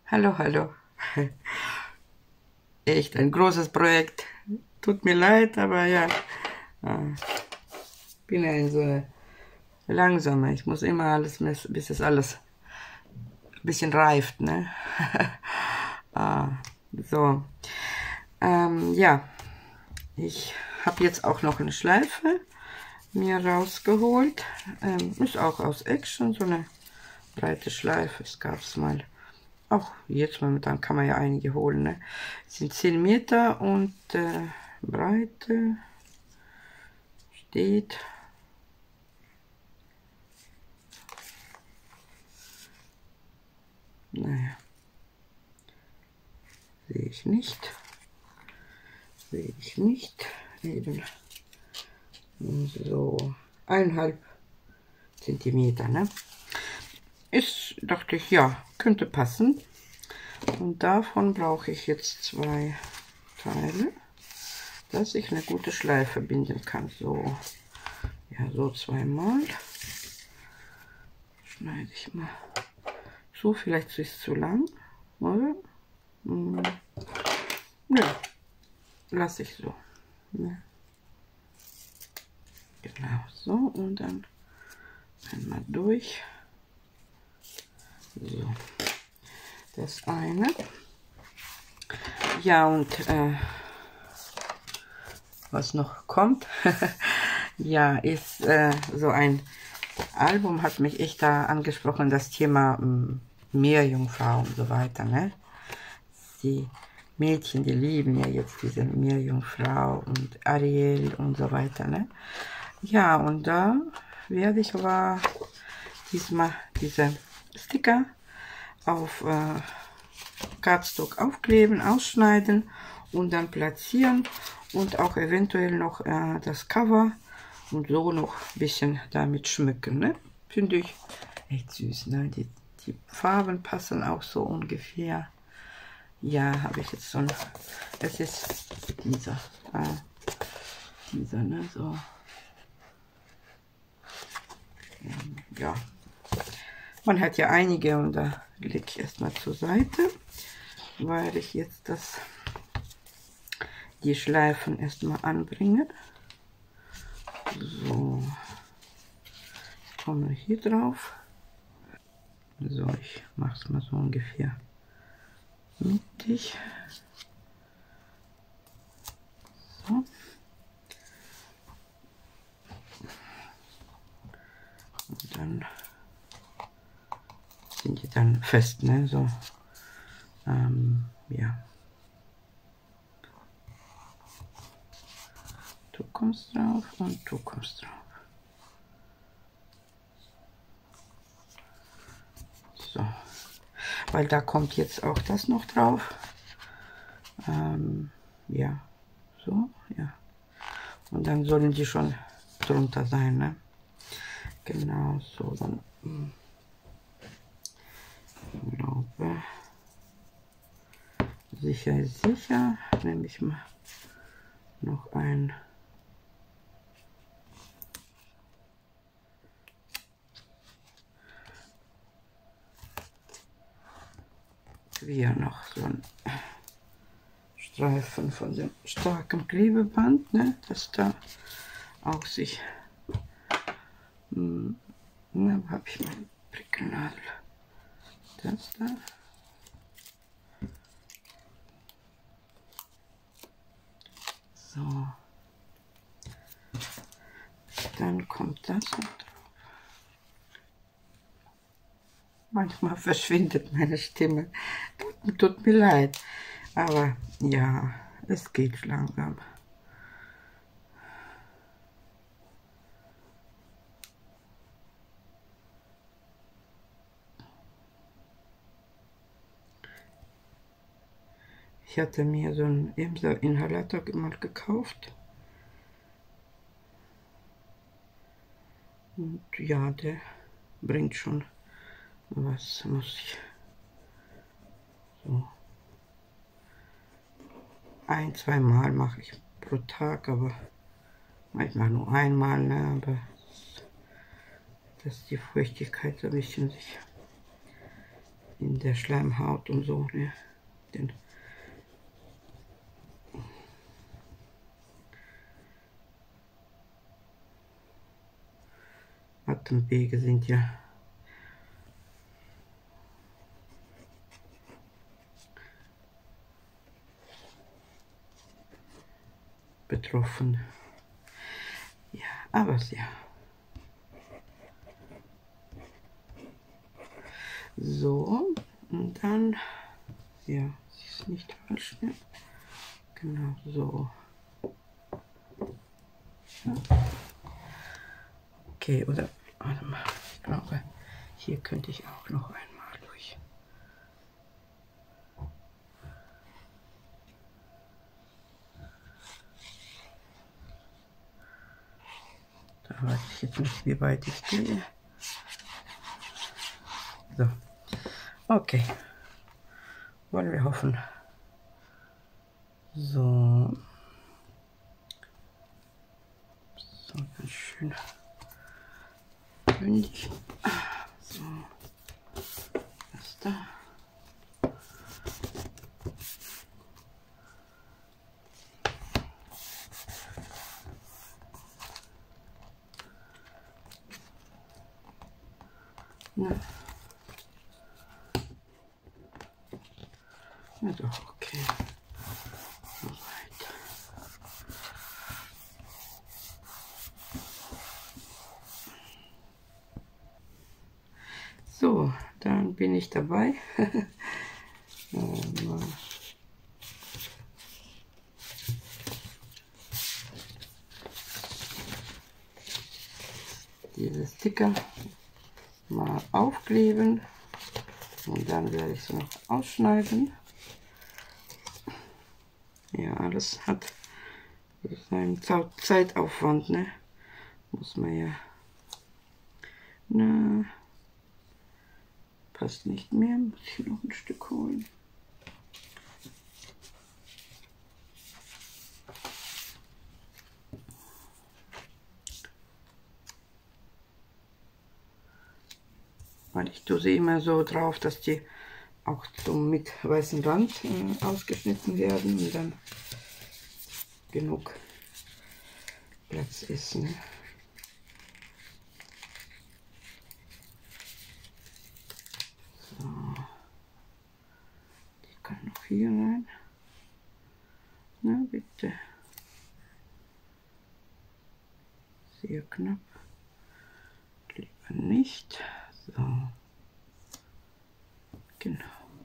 Hallo, hallo. Echt ein großes Projekt. Tut mir leid, aber ja, bin ja so langsamer. Ich muss immer alles, bis es alles ein bisschen reift, ne? So. Ja, ich habe jetzt auch noch eine Schleife mir rausgeholt. Ist auch aus Action, so eine breite Schleife. Es gab es mal. Auch jetzt momentan kann man ja einige holen. Ne? Es sind 10 Meter und Breite steht naja, sehe ich nicht. Sehe ich nicht. Eben so 1,5 Zentimeter. Ne? Ist, dachte ich, ja, könnte passen. Und davon brauche ich jetzt 2 Teile, dass ich eine gute Schleife binden kann. So, ja, so zweimal. Schneide ich mal. So, vielleicht ist es zu lang, oder? Nö, lasse ich so. Ne? Genau, so und dann einmal durch. So, das eine. Ja, und was noch kommt, ja, ist so ein Album, hat mich echt da angesprochen, das Thema Meerjungfrau und so weiter, ne? Die Mädchen, die lieben ja jetzt diese Meerjungfrau und Ariel und so weiter, ne? Ja, und da werde ich aber diesmal diese Sticker auf Cardstock aufkleben, ausschneiden und dann platzieren und auch eventuell noch das Cover und so noch ein bisschen damit schmücken, ne? Finde ich echt süß, ne? Die Farben passen auch so ungefähr. Ja, habe ich jetzt so ein, es ist dieser, ne, so, ja, man hat ja einige und da lege ich erstmal zur Seite, weil ich jetzt die Schleifen erstmal anbringe. So, komme hier drauf. So, ich mache es mal so ungefähr mittig. So. Und dann sind die dann fest, ne? So, ja. Du kommst drauf und du kommst drauf. So, weil da kommt jetzt auch das noch drauf. Ja, so, ja. Und dann sollen die schon drunter sein, ne? Genau, so, dann ich glaube, sicher ist sicher, nehme ich mal noch ein hier noch so ein Streifen von dem starken Klebeband, ne, dass da auch sich na, habe ich meine Prickelnadel, das da, so, dann kommt das noch drauf. Manchmal verschwindet meine Stimme, tut mir leid, aber ja, es geht langsam. Ich hatte mir so einen Inhalator mal gekauft. Und ja, der bringt schon was, muss ich so 1-2 Mal mache ich pro Tag, aber manchmal nur einmal, ne, aber dass die Feuchtigkeit so ein bisschen sich in der Schleimhaut und so, ne? Den Atemwege sind ja betroffen. Ja, aber ja. So, und dann, ja, ist nicht falsch, ne? Genau, so. Ja. Okay, oder, warte mal, ich glaube, hier könnte ich auch noch einmal durch. Da weiß ich jetzt nicht, wie weit ich gehe. So, okay. Wollen wir hoffen. So. So, ganz schön bündig. So. Was da? Na. Na doch, okay. Soweit. So, dann bin ich dabei. Diese Sticker mal aufkleben und dann werde ich sie noch ausschneiden. Ja, alles hat seinen Zeitaufwand, ne? Muss man ja. Na, passt nicht mehr, muss ich noch ein Stück holen. Weil ich tue sie immer so drauf, dass die auch zum mit weißem Rand ausgeschnitten werden und dann genug Platz ist. Ne? So. Die kann noch hier rein. Na bitte. Sehr knapp. Lieber nicht. So. Genau.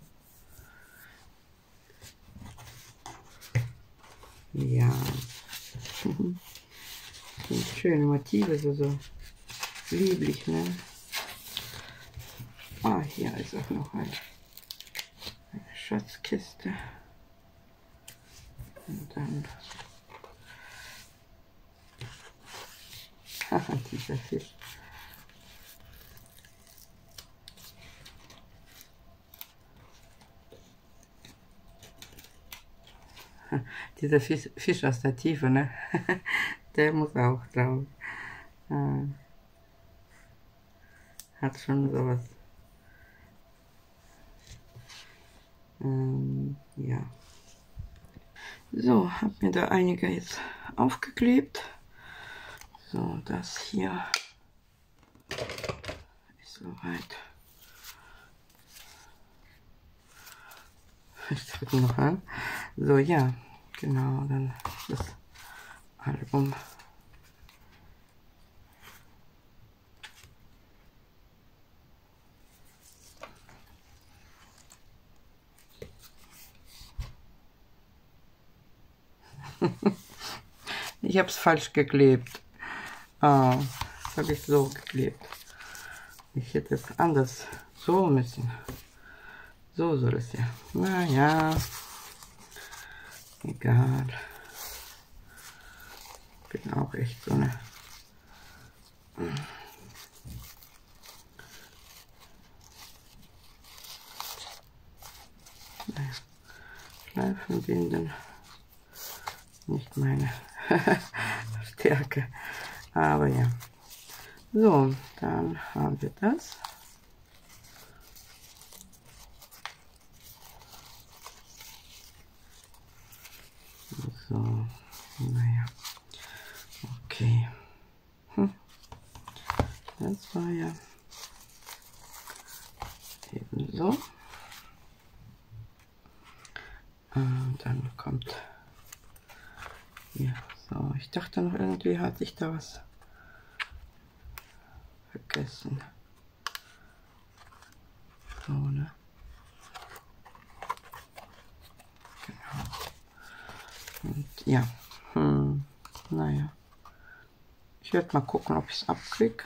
Ja. Sind schöne Motive, so lieblich, ne? Ah, hier ist auch noch eine Schatzkiste. Und dann dieser Fisch. Dieser Fisch aus der Tiefe, ne? Der muss auch drauf. Hat schon sowas. Ja. So, habe mir da einige jetzt aufgeklebt. So, das hier ist soweit. Ich drücke noch an. So, ja, genau, dann das Album. Ich habe es falsch geklebt. Ah, das habe ich so geklebt. Ich hätte es anders so müssen. So soll es ja. Naja, egal. Bin auch echt so eine. Schleifen binden. Nicht meine Stärke. Aber ja. So, dann haben wir das. So, naja, okay. Das war ja ebenso. Und dann kommt hier. So, ich dachte noch irgendwie hatte ich da was vergessen. So, ne? Genau. Und ja, naja. Ich werde mal gucken, ob ich es abkriege.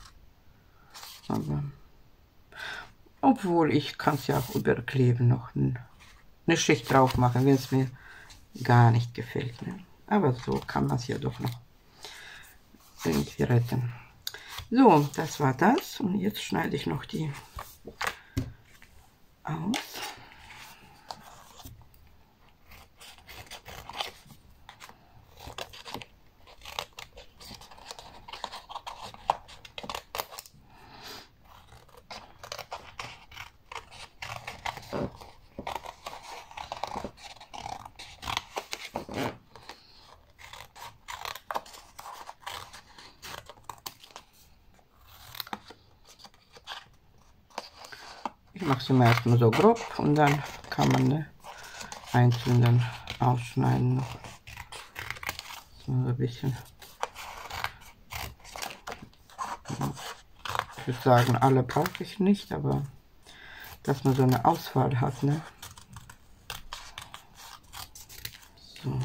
Aber obwohl ich kann es ja auch überkleben, noch eine Schicht drauf machen, wenn es mir gar nicht gefällt. Ne? Aber so kann man es ja doch noch irgendwie retten. So, das war das. Und jetzt schneide ich noch die aus. Ich mache sie mal erstmal so grob und dann kann man ne, einzeln dann ausschneiden noch. So ein bisschen. Ich würde sagen, alle brauche ich nicht, aber dass man so eine Auswahl hat, ne? So.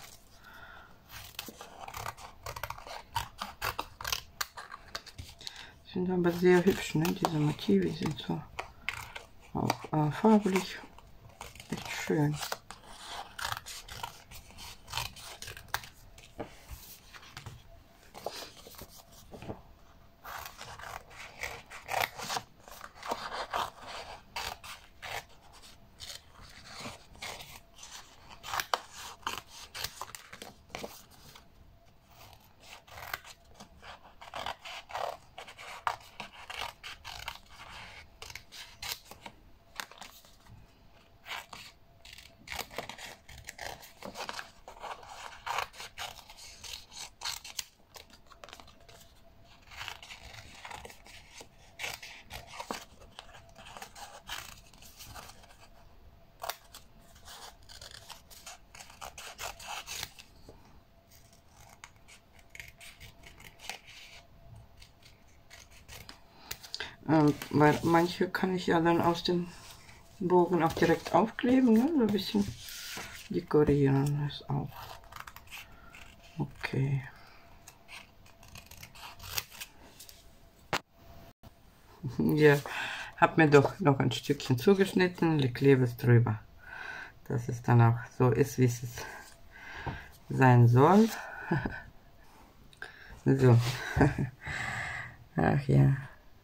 Sind aber sehr hübsch, ne? Diese Motive sind so auch farblich echt schön. Weil manche kann ich ja dann aus dem Bogen auch direkt aufkleben, ne? So ein bisschen dekorieren ist auch okay. Ja, habe mir doch noch ein Stückchen zugeschnitten, klebe es drüber, dass es dann auch so ist, wie es sein soll. So. Ach ja.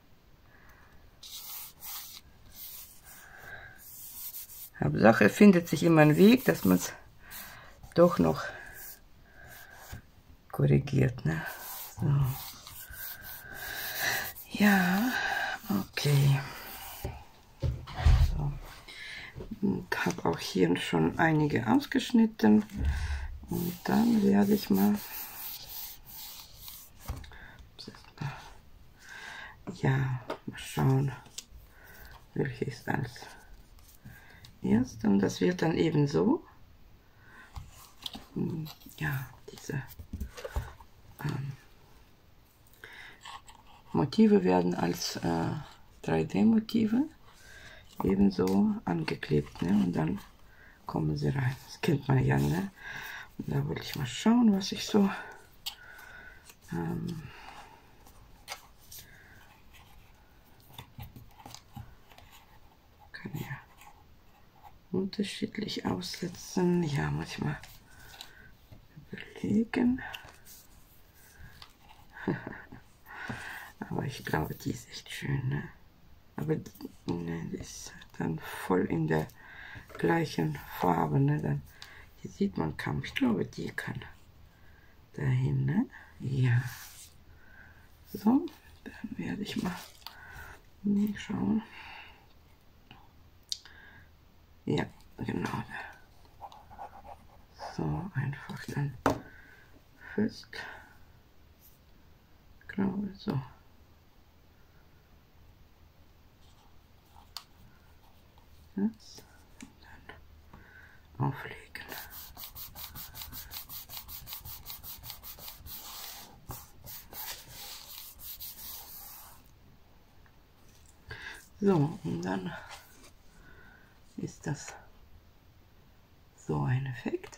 Hauptsache findet sich immer ein Weg, dass man es doch noch korrigiert. Ne? So. Ja, okay. So. Und habe auch hier schon einige ausgeschnitten. Und dann werde ich mal... Ja, mal schauen, welches als erst. Und das wird dann eben so. Ja, diese Motive werden als 3D-Motive ebenso angeklebt, ne? Und dann kommen sie rein. Das kennt man ja, ne? Und da wollte ich mal schauen, was ich so kann ja unterschiedlich aussetzen. Ja, manchmal überlegen. Aber ich glaube, die ist echt schön, ne? Aber ne, die ist dann voll in der gleichen Farbe, ne? Dann, hier sieht man kaum. Ich glaube, die kann dahin, ne? Ja. So, dann werde ich mal schauen. Ja, genau. So einfach dann fest. Ich glaube so. Jetzt und dann auflegen. So, und dann ist das so ein Effekt.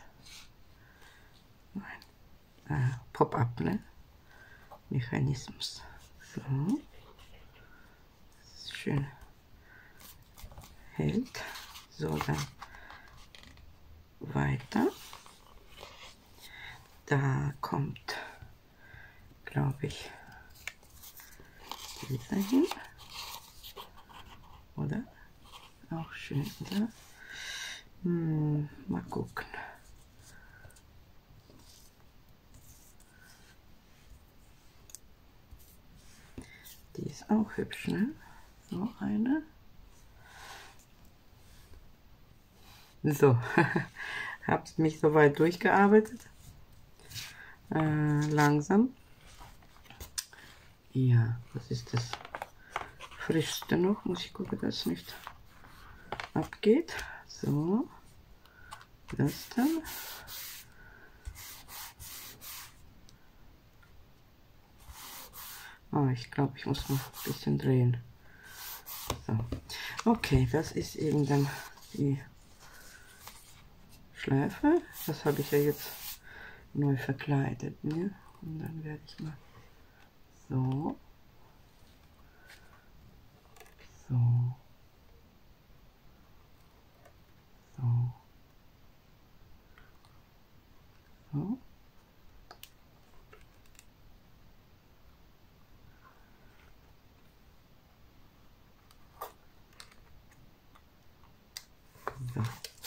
Ein Pop-up, ne? Mechanismus. So. Das ist schön hält. So, dann weiter. Da kommt, glaube ich, dieser hin. Oder? Auch schön, oder? Mal gucken. Die ist auch hübsch, ne? So eine. So, habt mich soweit durchgearbeitet. Langsam. Ja, das ist das Frischste noch. Muss ich gucken, dass es nicht abgeht. So, das dann. Oh, ich glaube, ich muss noch ein bisschen drehen. So. Okay, das ist eben dann die Schleife. Das habe ich ja jetzt neu verkleidet. Ne? Und dann werde ich mal so. So. So. So. So.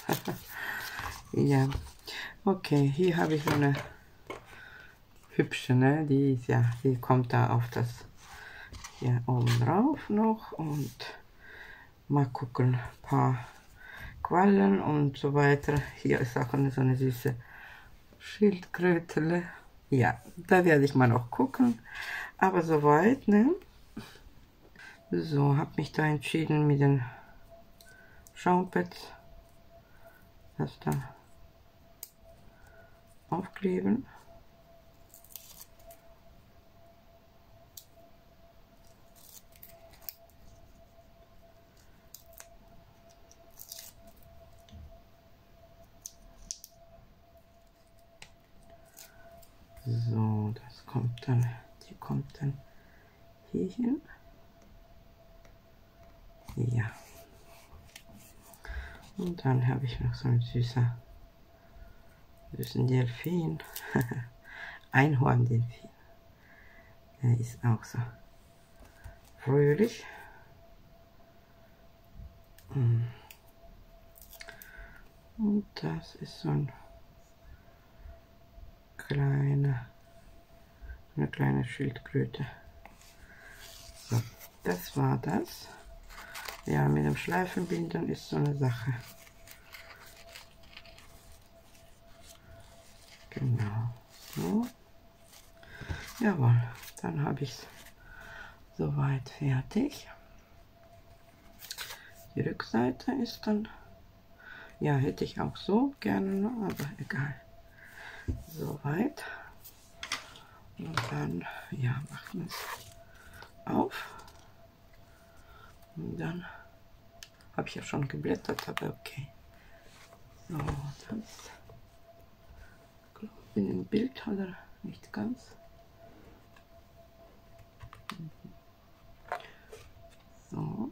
Ja, okay, hier habe ich so eine hübsche, ne? Die ist ja, die kommt da auf das hier oben drauf noch und mal gucken, ein paar Quallen und so weiter. Hier ist auch so eine süße Schildkröte. Ja, da werde ich mal noch gucken, aber soweit, ne? So, habe mich da entschieden mit den Schaumpads, das da aufkleben. So, das kommt dann, die kommt dann hier hin. Ja. Und dann habe ich noch so einen süßen Delfin. Einhorndelfin. Der ist auch so fröhlich. Und das ist so ein eine kleine Schildkröte. So, das war das. Ja, mit dem Schleifenbinden ist so eine Sache. Genau. So. Jawohl, dann habe ich es soweit fertig. Die Rückseite ist dann, ja, hätte ich auch so gerne, aber egal. Soweit. Und dann, ja, machen wir es auf. Und dann habe ich ja schon geblättert, aber okay. So, das in dem Bild oder nicht ganz. So.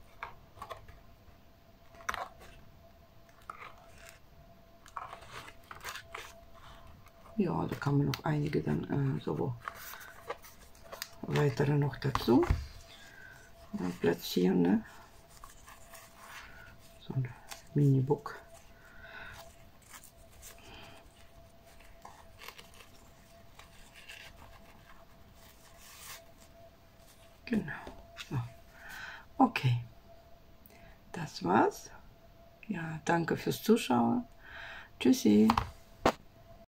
Ja, da kann man noch einige dann so weitere noch dazu platzieren. Ne? So ein Mini-Book. Genau. So. Okay. Das war's. Ja, danke fürs Zuschauen. Tschüssi.